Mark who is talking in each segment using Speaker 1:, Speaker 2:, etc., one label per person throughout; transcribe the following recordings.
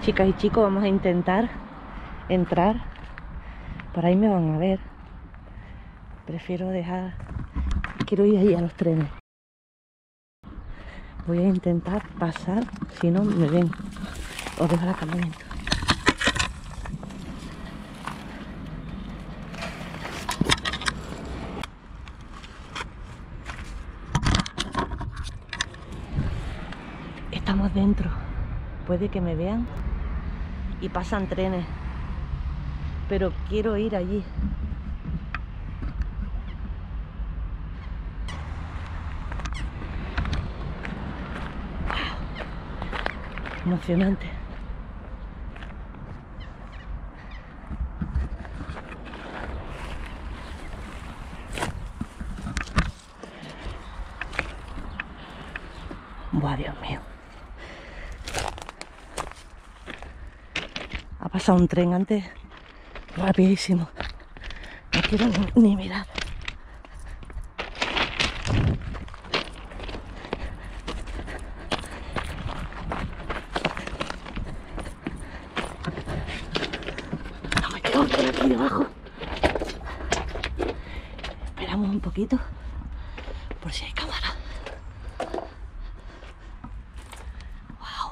Speaker 1: Chicas y chicos, vamos a intentar entrar. Por ahí me van a ver. Prefiero dejar... Quiero ir ahí a los trenes. Voy a intentar pasar, si no me ven. Os dejo el campamento. Estamos dentro. Puede que me vean y pasan trenes. Pero quiero ir allí. Emocionante. Buah, Dios mío. Ha pasado un tren antes rapidísimo. No quiero ni mirar. No me quedo por aquí debajo. Esperamos un poquito por si hay cámara. Wow.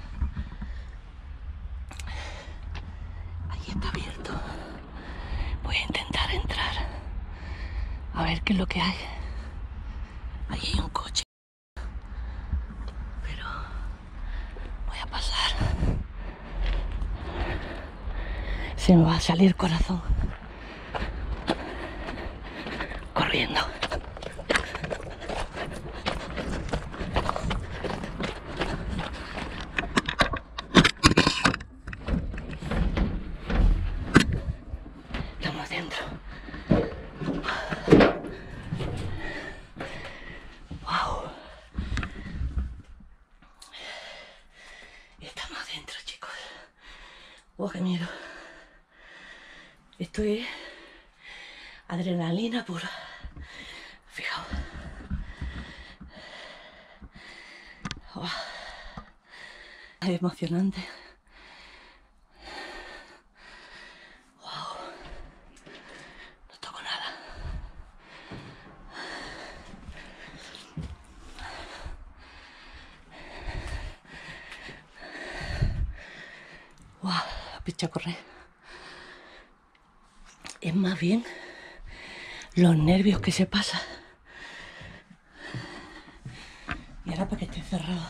Speaker 1: Ahí está abierto. Voy a intentar entrar. A ver qué es lo que hay. Ahí hay un coche. Pero voy a pasar. Se me va a salir corazón. Corriendo. Estamos dentro. Wow. Estamos dentro, chicos. Oh, qué miedo. Esto es adrenalina pura. Fijaos. Oh. Es emocionante. Wow. No toco nada. Wow, picha correr. Es más bien los nervios que se pasan. Y ahora para que esté cerrado.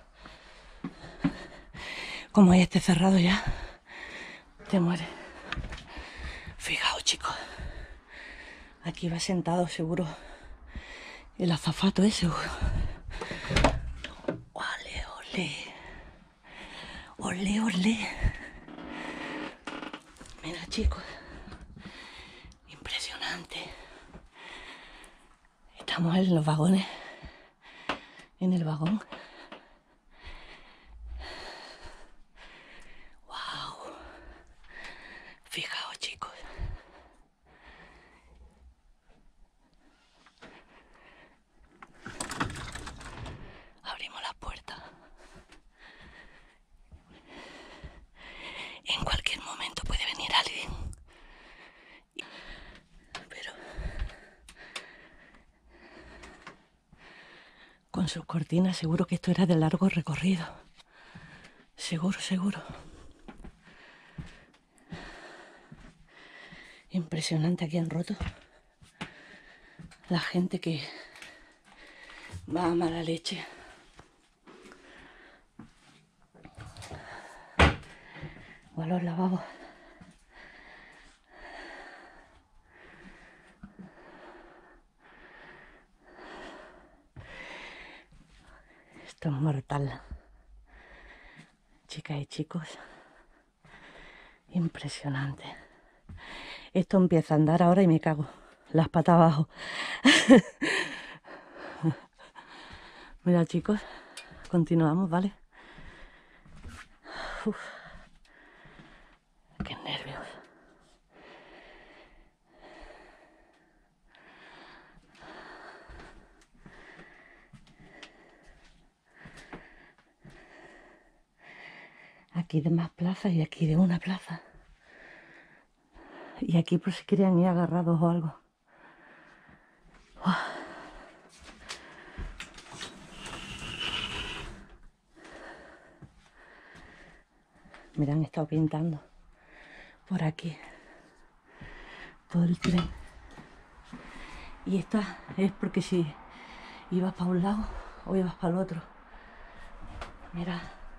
Speaker 1: Como ya esté cerrado ya, te mueres. Fijaos, chicos. Aquí va sentado seguro el azafato ese. Ole, ole. Ole, ole. Mira, chicos. Impresionante. Estamos en los vagones. En el vagón. Wow. Fijaos, chicos. Abrimos la puerta. En cualquier momento puede venir alguien. Pero con sus cortinas seguro que esto era de largo recorrido. Seguro, seguro. Impresionante, aquí han roto. La gente que va a mala leche. O a los lavabos. Esto es mortal. Chicas y chicos. Impresionante. Esto empieza a andar ahora y me cago. Las patas abajo. Mira, chicos. Continuamos, ¿vale? Uf. Qué nervios. aquí de más plazas y aquí de una plaza. Y aquí por si querían ir agarrados o algo. ¡Uah! Mira, han estado pintando por aquí todo el tren. Y esta es porque si ibas para un lado o ibas para el otro. Mira.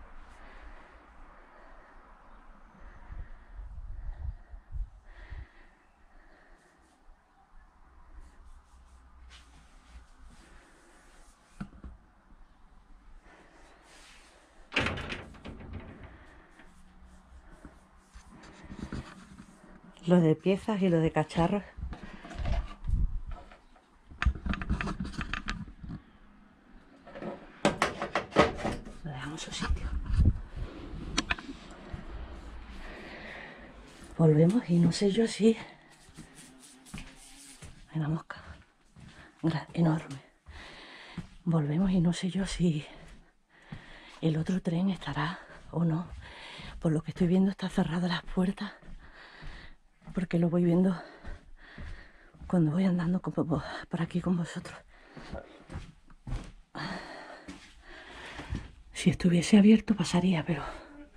Speaker 1: Lo de piezas y lo de cacharros. Lo dejamos en su sitio. Volvemos y no sé yo si... Hay una mosca enorme. Volvemos y no sé yo si el otro tren estará o no. Por lo que estoy viendo está cerradas las puertas. Porque lo voy viendo cuando voy andando por aquí con vosotros. Si estuviese abierto pasaría, pero...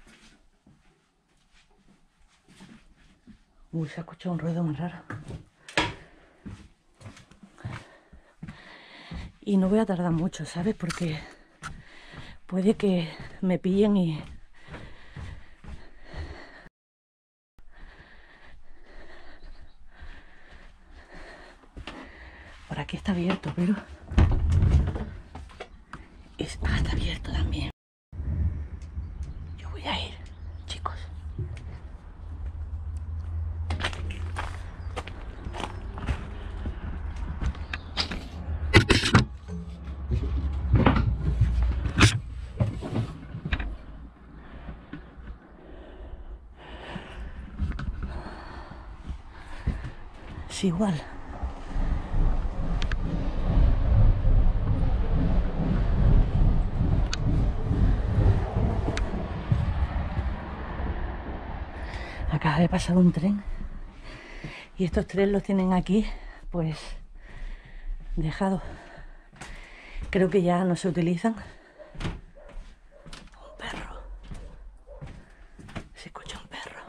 Speaker 1: Uy, se ha escuchado un ruido muy raro. Y no voy a tardar mucho, ¿sabes? Porque puede que me pillen y... Por aquí está abierto, pero... está abierto también. Yo voy a ir, chicos. Es igual. Acaba de pasar un tren y estos trenes los tienen aquí pues dejados. Creo que ya no se utilizan. Un perro. Se escucha un perro.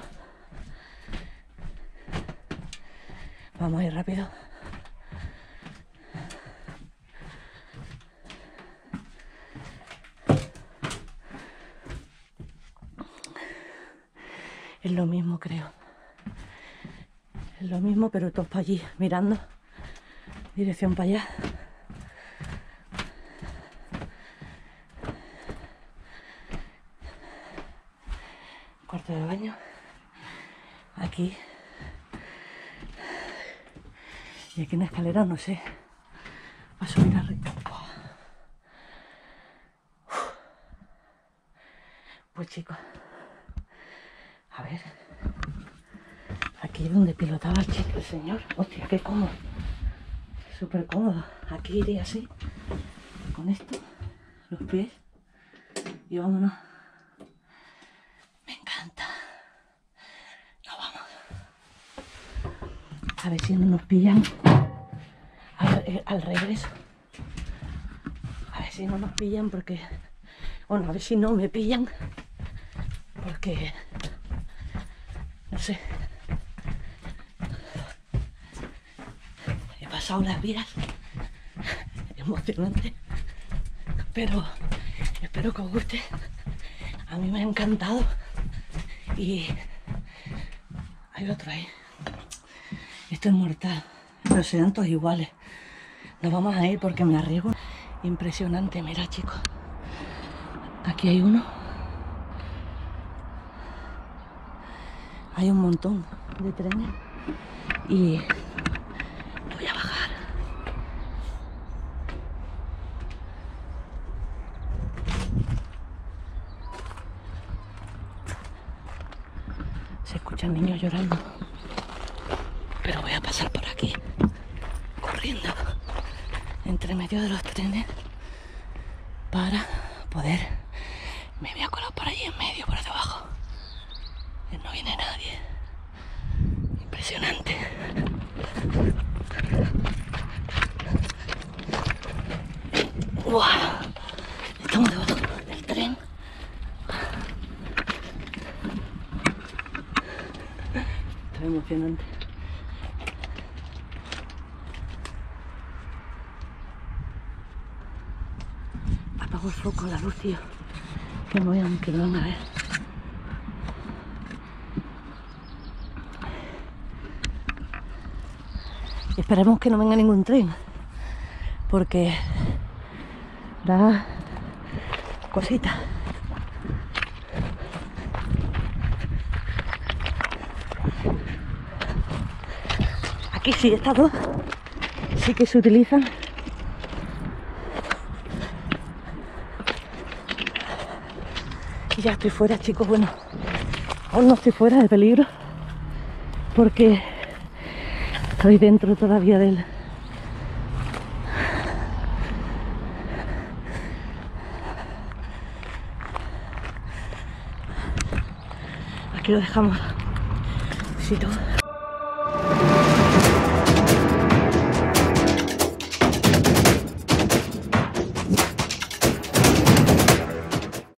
Speaker 1: Vamos a ir rápido. Es lo mismo, creo. Es lo mismo, pero todos para allí, mirando. Dirección para allá. Cuarto de baño. Aquí. Y aquí en la escalera, no sé. Va a subir arriba. Pues chicos. A ver. Aquí es donde pilotaba el señor. Hostia, qué cómodo. Súper cómodo. Aquí iré así. Con esto. Los pies. Y vámonos. Me encanta. Nos vamos. A ver si no nos pillan. Al regreso. A ver si no nos pillan porque... Bueno, a ver si no me pillan. Porque... No sé. He pasado las vías. Emocionante. Pero espero que os guste. A mí me ha encantado. Y hay otro ahí. Esto es mortal. Pero serán todos iguales. Nos vamos a ir porque me arriesgo. Impresionante, mira chicos. Aquí hay uno. Hay un montón de trenes. Y voy a bajar. Se escuchan niños llorando. Pero voy a pasar por aquí. Corriendo. Entre medio de los trenes. Para poder... Me voy a colar por ahí en medio, por debajo. ¡Wow! Estamos debajo del tren. Esto es emocionante. Apago el foco, la luz, tío. Que me van a ver. Esperemos que no venga ningún tren, porque da cosita. Aquí sí, estas dos sí que se utilizan. Y ya estoy fuera, chicos. Bueno, aún no estoy fuera de peligro, porque estoy dentro todavía del... Aquí lo dejamos. Besito.